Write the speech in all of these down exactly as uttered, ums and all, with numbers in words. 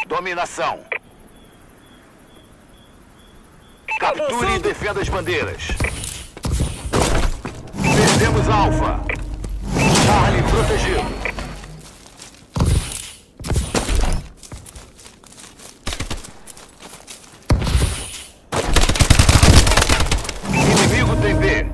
Dominação. Capture e defenda as bandeiras. Perdemos Alfa. Charlie protegido. Inimigo tem B.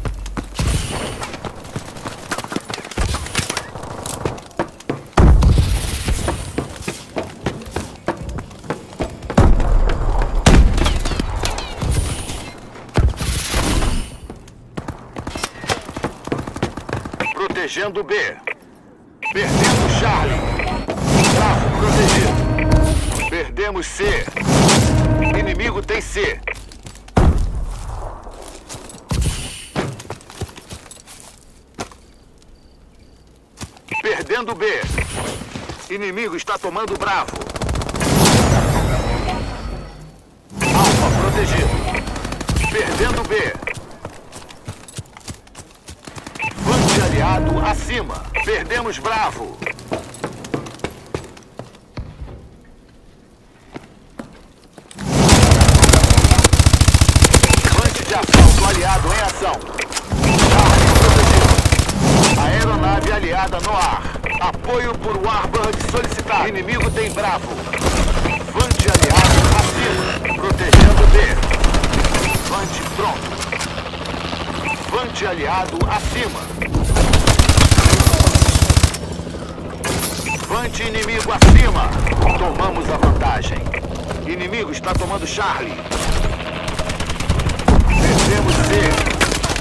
Protegendo B. Perdemos Charlie. Bravo protegido. Perdemos C. Inimigo tem C. Perdendo B. Inimigo está tomando Bravo. Alfa protegido. Perdendo B. Vante aliado acima. Perdemos Bravo. Vante de assalto aliado em ação. Charlie protegido. Aeronave aliada no ar. Apoio por Warbird solicitado. Inimigo tem Bravo. Vante aliado acima. Protegendo B. Vante pronto. Vante aliado acima. Vante inimigo acima. Tomamos a vantagem. Inimigo está tomando Charlie. Perdemos C.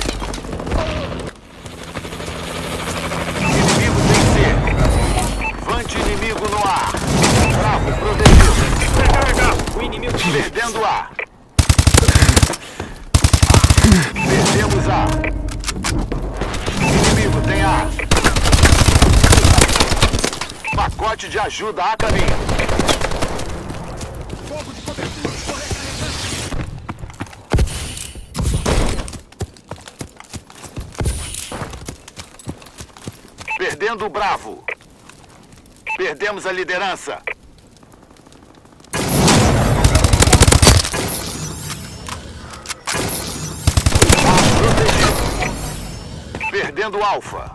Inimigo tem C. Vante inimigo no ar. Bravo protegido. O inimigo Perdendo A. Perdemos A. Inimigo tem A. Pacote de ajuda a caminho. fogo de cobertura. Perdendo o Bravo. Perdemos a liderança. Perdendo Alfa.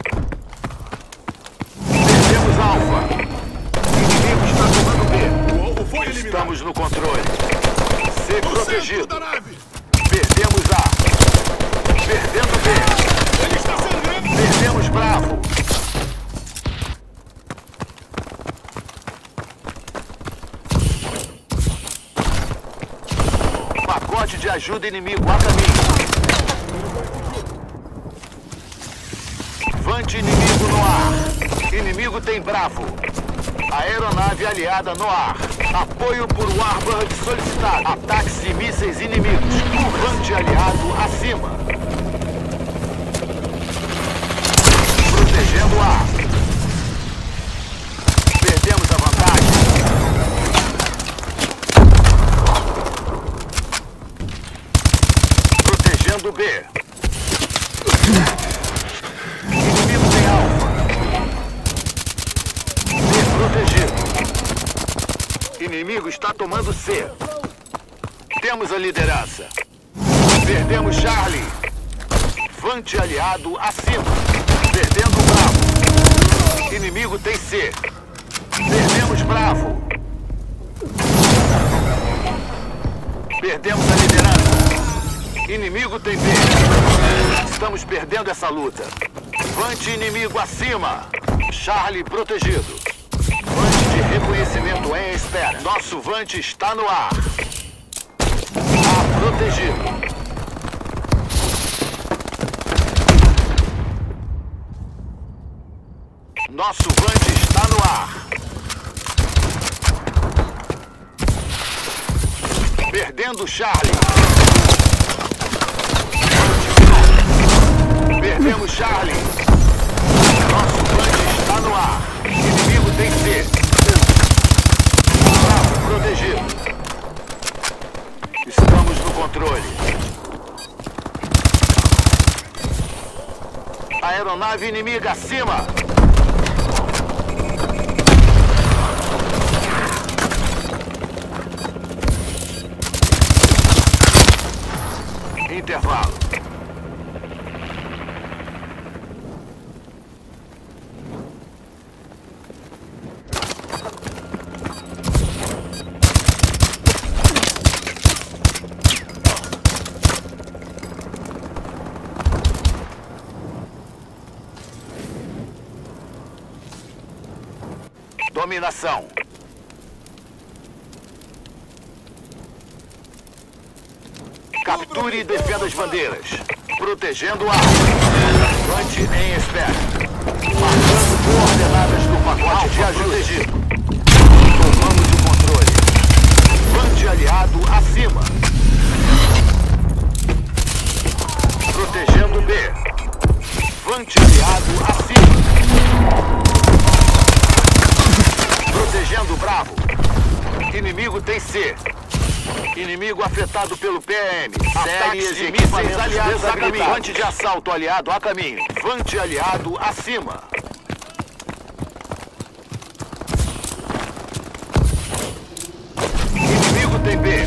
Perdemos Alfa. Inimigo está tomando B. O alvo foi eliminado. Estamos no controle. C No protegido. centro da nave. Perdemos A. Perdendo B. Ele está sendo... Perdemos Bravo. Pacote de ajuda inimigo a caminho. Vante inimigo no ar. Inimigo tem Bravo. Aeronave aliada no ar. Apoio por Warbird solicitado. Ataques de mísseis inimigos. Vante aliado acima. Protegendo A. Perdemos a vantagem. Protegendo B. Inimigo tem Alfa. B protegido. Inimigo está tomando C. Temos a liderança. Perdemos Charlie. Vante aliado acima. Perdendo Bravo. Inimigo tem C. Perdemos Bravo. Perdemos a liderança. Inimigo tem B. Estamos perdendo essa luta. Vante inimigo acima. Charlie protegido. Vante de reconhecimento em espera. Nosso Vante está no ar. A protegido. Nosso Vante está no ar. Perdendo Charlie. Perdemos Charlie. Nosso Vante está no ar. Inimigo tem C. Bravo protegido. Estamos no controle. Aeronave inimiga acima. dominação. Capture e defenda as bandeiras. Protegendo a Levante em espera. Marcando coordenadas do pacote de ajuda. Tomamos o controle. Levante aliado acima. Protegendo B. Levante aliado acima. Protegendo Bravo. Inimigo tem C. Inimigo afetado pelo P M. Séries de mísseis aliados a caminho. Vante de assalto aliado a caminho. Vante aliado acima. Inimigo tem B.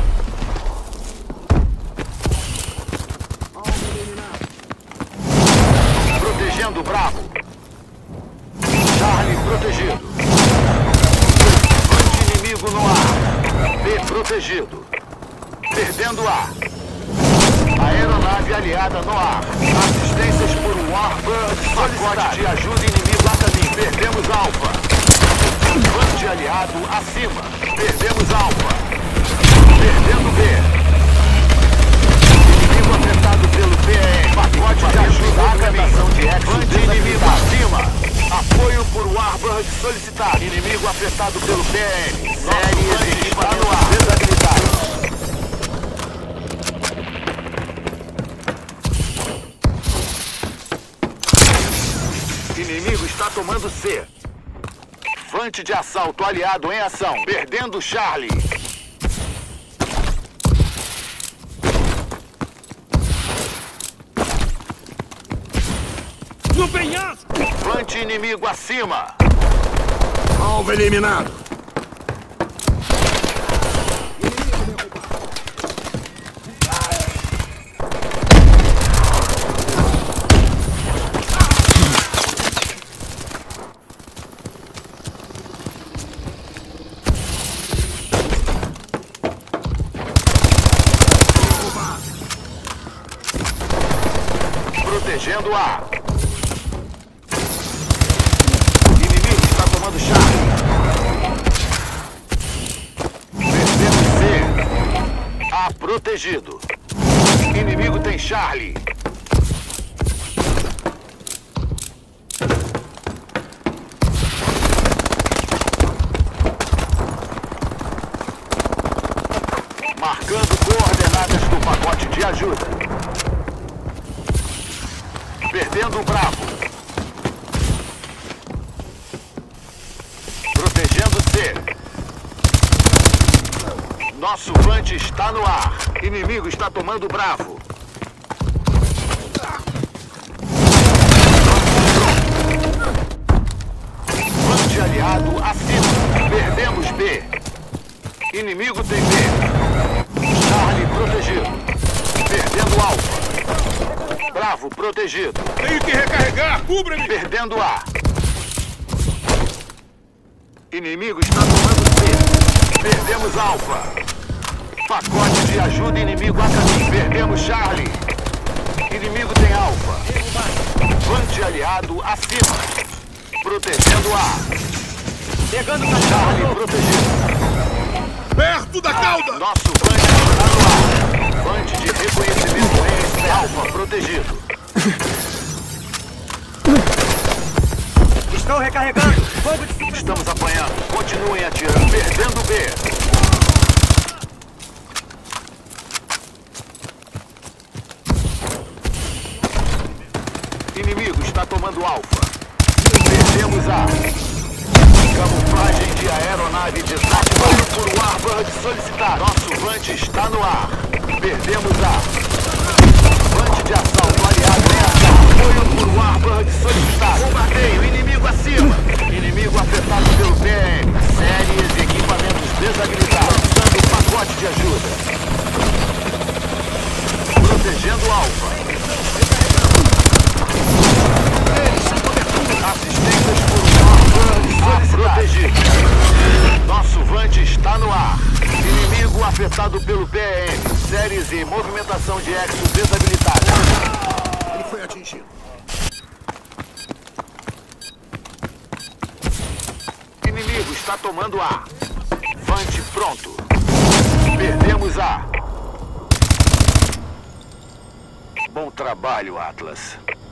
Protegendo Bravo. Charlie protegido. Vante inimigo no ar. B protegido. Perdendo A. Aeronave aliada no ar. Assistências por Warbird. Pacote de ajuda inimigo a caminho. Perdemos Alfa. Vante aliado acima. Perdemos Alfa. Perdendo B. Inimigo afetado pelo P M. Pacote de ajuda a caminho. Vante inimigo acima. Apoio por Warbird solicitado. Inimigo afetado pelo P M. Série está no ar. Desabilitado. Inimigo está tomando C. Vante de assalto aliado em ação. Perdendo Charlie. No penhasco! Vante inimigo acima. Alvo eliminado. Protegendo A. Inimigo está tomando Charlie. Perdendo C. A protegido. Inimigo tem Charlie. Marcando coordenadas do pacote de ajuda. Perdendo o Bravo. Protegendo C. Nosso Vante está no ar. Inimigo está tomando Bravo. Vante aliado acima. Perdemos B. Inimigo tem B. Charlie protegido. Perdendo Alfa. Bravo protegido. Tenho que recarregar! Cubra-me! Perdendo A. Inimigo está tomando C. Perdemos Alfa. Pacote de ajuda inimigo a caminho. Perdemos Charlie. Inimigo tem Alfa. Vante aliado acima. Protegendo A. Pegando Charlie protegido. Perto da cauda! Nosso Vante está no ar. Vante de reconhecimento em Alfa protegido. Estou recarregando. Fogo de... Estamos apanhando. Continuem atirando. Perdendo B. Inimigo está tomando Alfa. Perdemos A. Camuflagem de aeronave desativada por Warbird solicitado. Nosso Vante está no ar. Perdemos A. Vante de assalto aliado em ação. Apoio por Warbird solicitado. Bombardeio, inimigo acima. Inimigo afetado pelo P M. Séries e equipamentos desabilitados. Lançando pacote de ajuda. Protegendo Alfa. Assistências por Warbird solicitado. Protegido. Nosso Vante está no ar. Inimigo afetado pelo P M. Séries e movimentação de Exo desabilitada. Ele foi atingido. Inimigo tomando A. Vante pronto. Perdemos A. Bom trabalho, Atlas.